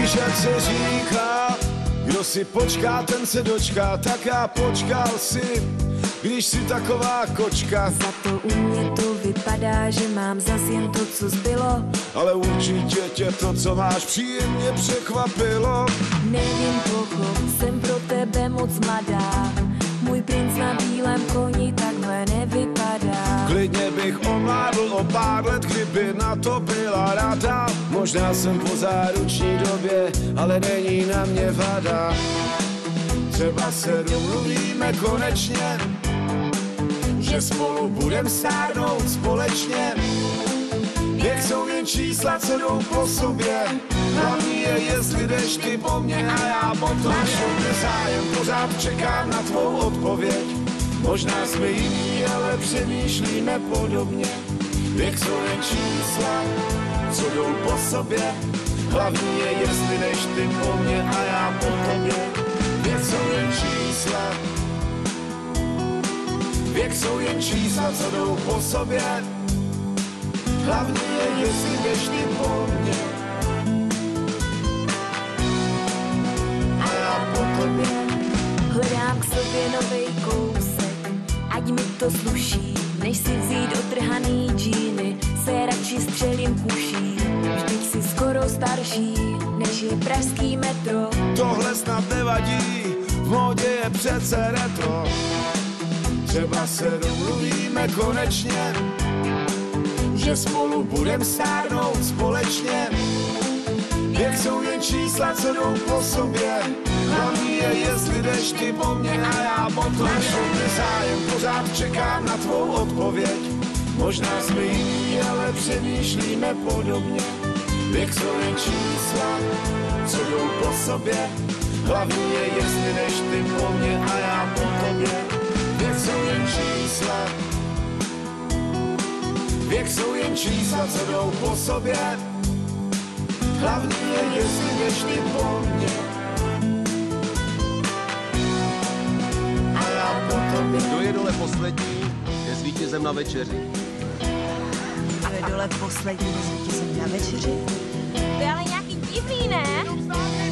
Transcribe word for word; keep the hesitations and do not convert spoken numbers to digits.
Víš, jak se říká, kdo si počká, ten se dočká, tak já počkal si, když jsi taková kočka. Za to u mě to vypadá, že mám zas jen to, co zbylo. Ale určitě tě to, co máš, příjemně překvapilo. Nevím, pochop, jsem pro tebe moc mladá. Můj princ na bílém koni takhle nevypadá. Klidně bych omládl o pár let, kdyby na to byla rada. Možná jsem po záruční době, ale není na mě vada. Třeba se domluvíme konečně, že spolu budem stárnout společně. Věk jsou jen čísla, co jdou po sobě. Hlavní je, jestli jdeš ty po mně a já po tom. Máš zájem, pořád čekám na tvou odpověď. Možná jsme jiní, ale přemýšlíme podobně. Věk jsou jen čísla, co jdou po sobě. Hlavní je, jestli jdeš ty po mně a já po tobě. Věk jsou jen čísla, věk jsou jen čísla, co jdou po sobě. Hlavní je, jestli jdeš ty po mně a já po tobě. Hledám k sobě novej kousek, ať mi to sluší. Než si vzít otrhaný džíny, se radši střelím kuší. Vždyť si skoro starší, než je pražský metro. Tohle snad nevadí, v módě je přece retro. Třeba se domluvíme konečně, že spolu budem stárnout společně. Věk jsou jen čísla, co jdou po sobě. Hlavní je, jestli jdeš ty po mně a já po tom. Máš zájem, pořád čekám na tvou odpověď. Možná jsme jiní, ale přemýšlíme podobně. Věk jsou jen čísla, co jdou po sobě. Hlavní je, jestli jdeš ty po mně a já po tobě. Věk jsou jen čísla, věk jsou jen čísla, co jdou po sobě. Hlavní je, jestli jdeš ty po mně a já po tobě. Kdo je dole poslední, je s vítězem na večeři. Kdo je dole poslední s vítězem na večeři? To je ale nějaký divný, ne?